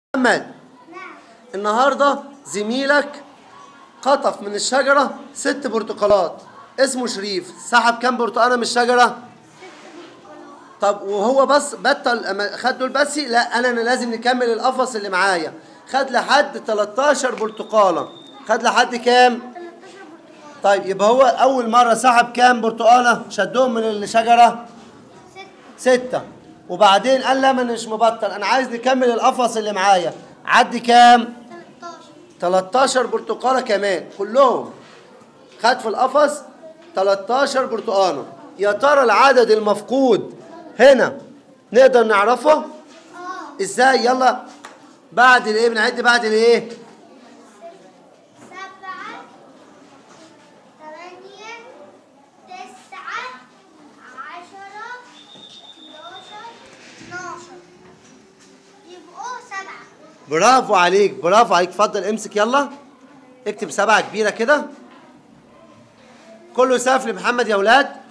محمد، النهارده زميلك قطف من الشجره 6 برتقالات، اسمه شريف، سحب كام برتقاله من الشجره؟ 6 برتقالات. طب وهو بس بطل خد دول بس؟ لا، انا لازم نكمل القفص اللي معايا. خد لحد 13 برتقاله. خد لحد كام؟ 13 برتقالة. طيب يبقى هو اول مره سحب كام برتقاله؟ شدهم من الشجره 6. وبعدين قال لا، ما انا مش مبطل، انا عايز نكمل القفص اللي معايا. عدي كام؟ 13 برتقاله كمان كلهم. خد في القفص 13 برتقاله. يا ترى العدد المفقود هنا نقدر نعرفه ازاي؟ يلا بعد الايه؟ بنعد بعد الايه؟ 7 8 9 10 11 12 يبقوا 7. برافو عليك، برافو عليك. اتفضل امسك، يلا اكتب 7 كبيره كده. كله سقف لمحمد يا ولاد.